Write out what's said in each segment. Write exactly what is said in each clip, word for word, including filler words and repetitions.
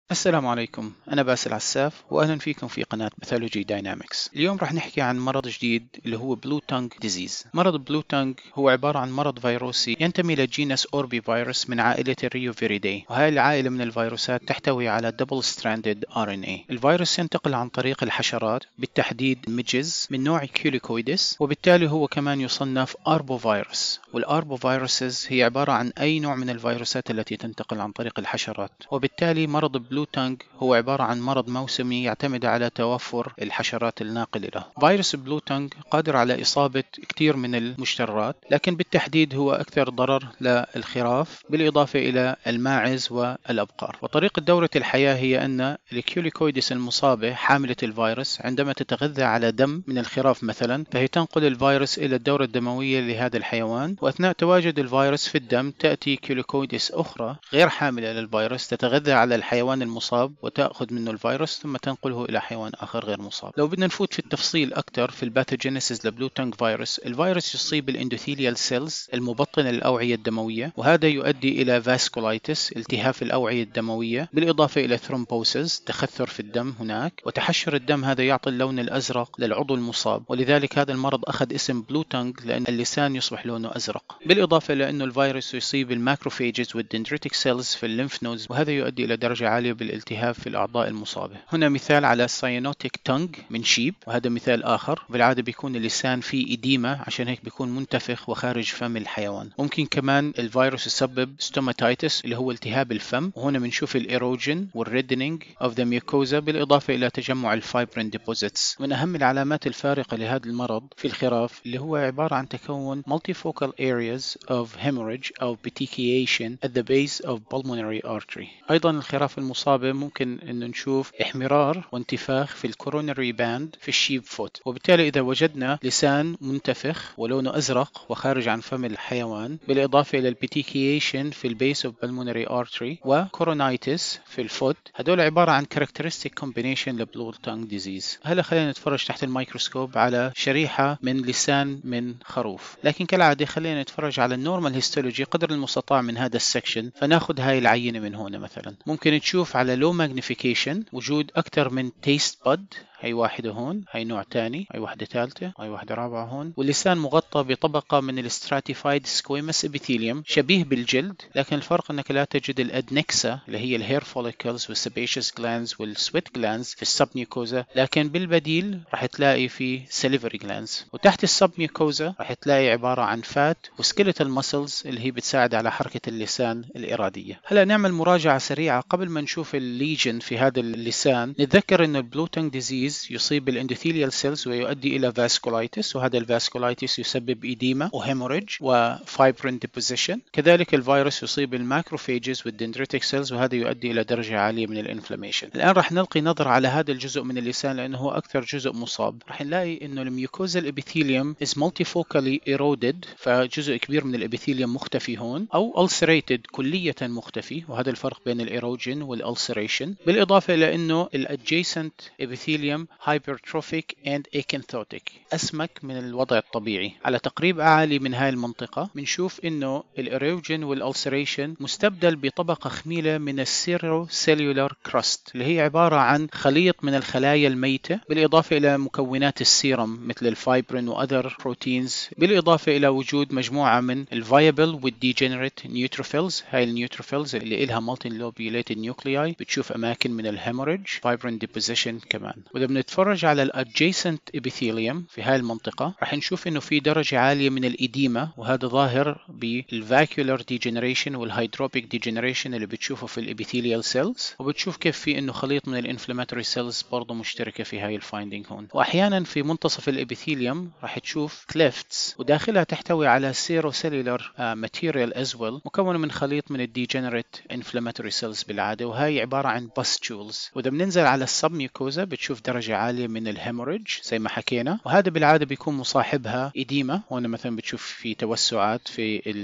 السلام عليكم، أنا باسل عساف وأهلا فيكم في قناة Pathology Dynamics. اليوم راح نحكي عن مرض جديد اللي هو Bluetongue Disease. مرض Bluetongue هو عبارة عن مرض فيروسي ينتمي لجينس أوربي فيروس من عائلة الريوفيريداي، وهذه العائلة من الفيروسات تحتوي على Double Stranded آر إن إيه. الفيروس ينتقل عن طريق الحشرات، بالتحديد ميجز من نوع كيوليكويدس، وبالتالي هو كمان يصنف أربوفيروس. والأربوفيروسز هي عبارة عن أي نوع من الفيروسات التي تنتقل عن طريق الحشرات، وبالتالي مرض بلوتونغ هو عبارة عن مرض موسمي يعتمد على توفر الحشرات الناقلة له. فيروس بلوتونغ قادر على إصابة كثير من المجترات، لكن بالتحديد هو أكثر ضرر للخراف بالإضافة إلى الماعز والأبقار. وطريقة دورة الحياة هي أن الكيوليكويدس المصابة حاملة الفيروس عندما تتغذى على دم من الخراف مثلا، فهي تنقل الفيروس إلى الدورة الدموية لهذا الحيوان، وأثناء تواجد الفيروس في الدم تأتي كيوليكويدس أخرى غير حاملة للفيروس تتغذى على الحيوان المصاب وتأخذ منه الفيروس ثم تنقله إلى حيوان آخر غير مصاب. لو بدنا نفوت في التفصيل أكثر في الباثوجينيسيس لبلوتونغ فيروس، الفيروس يصيب الاندوثيليال سيلز المبطنة للأوعية الدموية، وهذا يؤدي إلى فاسكولايتس التهاب في الأوعية الدموية، بالإضافة إلى ثرومبوسيس تخثر في الدم هناك، وتحشر الدم هذا يعطي اللون الأزرق للعضو المصاب، ولذلك هذا المرض أخذ اسم بلوتونغ لأن اللسان يصبح لونه أزرق. بالإضافة إلى أنه الفيروس يصيب الماكروفيجز والدندريتك سيلز في الليمف نودز، وهذا يؤدي إلى درجة عالية بالالتهاب في الأعضاء المصابة. هنا مثال على ساينوتيك تونج من شيب، وهذا مثال آخر. بالعادة بيكون اللسان فيه إديمة، عشان هيك بيكون منتفخ وخارج فم الحيوان. ممكن كمان الفيروس يسبب ستوماتايتس اللي هو التهاب الفم، وهنا بنشوف الإيروجين والريدنينج of the mucosa بالإضافة إلى تجمع الفايبرين ديبوزيتس. من أهم العلامات الفارقة لهذا المرض في الخراف اللي هو عبارة عن تكون multifocal areas of hemorrhage أو petechiation at the base of pulmonary artery. أيضا الخراف المصابة ممكن أن نشوف احمرار وانتفاخ في الكورونري باند في الشيب فوت، وبالتالي إذا وجدنا لسان منتفخ ولونه أزرق وخارج عن فم الحيوان، بالإضافة إلى البيتيكيشن في البيس of pulmonary artery وكورونايتس في الفوت، هدول عبارة عن characteristic combination لبلوتونغ ديزيز. هلا خلينا نتفرج تحت الميكروسكوب على شريحة من لسان من خروف، لكن كالعادة خلينا نتفرج على النورمال هيستولوجي قدر المستطاع من هذا السكشن. فناخذ هاي العينة من هنا مثلا، ممكن تشوف على لو ماجنيفيكيشن وجود أكثر من تيست باد، هي واحدة هون، هي نوع تاني، هي واحدة ثالثة، هي واحدة رابعة هون، واللسان مغطى بطبقة من الستراتيفايد سكويمس ابيثيليوم شبيه بالجلد، لكن الفرق انك لا تجد الادنكسا اللي هي الهير فوليكلز والسبيشس جلانز والسويت جلانز في السبميوكوزا، لكن بالبديل راح تلاقي في سليفري جلانز. وتحت السبميوكوزا راح تلاقي عبارة عن فات وسكيلتال ماسلز اللي هي بتساعد على حركة اللسان الإرادية. هلا نعمل مراجعة سريعة قبل ما نشوف الليجن في هذا اللسان. نتذكر انه البلوتونغ ديزيز يصيب الاندوثيليال سيلز ويؤدي الى فاسكولايتس، وهذا الفاسكولايتس يسبب إديمة وهيموريج وفايبرين ديبوزيشن. كذلك الفيروس يصيب الماكروفيجز والدندريتك سيلز، وهذا يؤدي الى درجة عالية من الانفلاميشن. الان راح نلقي نظرة على هذا الجزء من اللسان لانه هو اكثر جزء مصاب. راح نلاقي انه الميوكوزا الابيثيليوم is multifocally eroded، فجزء كبير من الابيثيليوم مختفي هون، او ulcerated كلية مختفي، وهذا الفرق بين الايروجين والالسريشن. بالاضافة الى انه الادجيسنت ابيثيليوم hypertrophic and acanthotic، أسمك من الوضع الطبيعي. على تقريب أعلى من هاي المنطقة بنشوف إنه الإيروجين والألسريشن مستبدل بطبقة خميلة من السيرو سيلولار كراست، اللي هي عبارة عن خليط من الخلايا الميتة بالإضافة إلى مكونات السيرم مثل الفايبرين وأذر بروتينز، بالإضافة إلى وجود مجموعة من الفايبل والديجنريت نيوتروفيلز. هاي النيوتروفيلز اللي إلها مالتي لوبيوليتد نيوكلياي بتشوف أماكن من الهيموريج فايبرين ديبوزيشن كمان. وإذا بنتفرج على الادجيسنت ابيثيليوم في هاي المنطقة راح نشوف إنه في درجة عالية من الإديمة، وهذا ظاهر بالفاكيولار ديجنريشن والهيدروبيك ديجنريشن اللي بتشوفه في الابيثيليال سيلز، وبتشوف كيف في إنه خليط من الانفلاماتوري سيلز برضه مشتركة في هاي الفايندينج هون. وأحيانا في منتصف الابيثيليوم راح تشوف كليفتس، وداخلها تحتوي على سيرو سيلولار ماتيريال ازويل مكونة من خليط من الديجنريت انفلاماتوري سيلز بالعادة، وهي عبارة عن باستولز. وإذا بننزل على السبميوكوزا بتشوف درجة عالية من الهيموريج زي ما حكينا، وهذا بالعادة بيكون مصاحبها إديمة. هنا مثلا بتشوف في توسعات في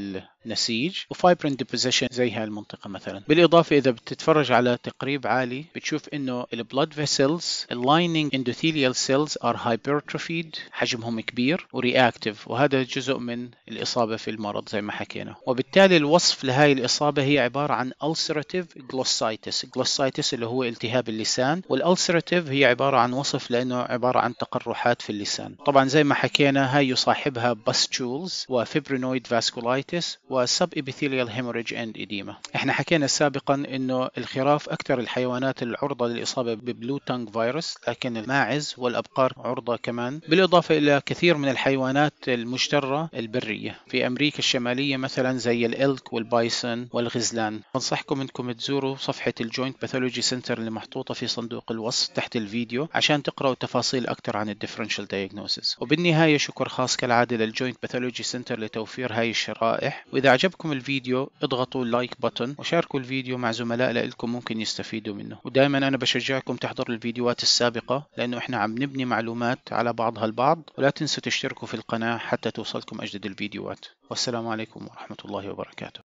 نسيج، وفايبرين ديبوزيشن زي هاي المنطقة مثلا. بالإضافة إذا بتتفرج على تقريب عالي بتشوف إنه البلود فيسلز اللايننج اندوثيليال سيلز ار هايبرتروفيد، حجمهم كبير ورياكتيف، وهذا جزء من الإصابة في المرض زي ما حكينا. وبالتالي الوصف لهاي الإصابة هي عبارة عن ulcerative glossitis. glossitis اللي هو التهاب اللسان، والulcerative هي عبارة عن وصف لأنه عبارة عن تقرحات في اللسان. طبعا زي ما حكينا هاي يصاحبها pustules وفيبرينويد فاسكولايتس وسب ابيثيليال هيموريج اند إديما. احنا حكينا سابقا انه الخراف اكثر الحيوانات العرضة للإصابة ببلو تانج فيروس، لكن الماعز والأبقار عرضة كمان، بالإضافة إلى كثير من الحيوانات المجترة البرية في أمريكا الشمالية مثلا زي الإلك والبايسون والغزلان. أنصحكم أنكم تزوروا صفحة الجوينت باثولوجي سنتر اللي محطوطة في صندوق الوصف تحت الفيديو عشان تقرأوا تفاصيل أكثر عن الديفرنشال دايجنوسيس. وبالنهاية شكر خاص كالعادة للجوينت باثولوجي سنتر لتوفير هاي الشرائح. وإذا عجبكم الفيديو اضغطوا اللايك بutton وشاركوا الفيديو مع زملاء لكم ممكن يستفيدوا منه. ودائما أنا بشجعكم تحضروا الفيديوهات السابقة لأنه إحنا عم نبني معلومات على بعضها البعض. ولا تنسوا تشتركوا في القناة حتى توصلكم أجدد الفيديوهات. والسلام عليكم ورحمة الله وبركاته.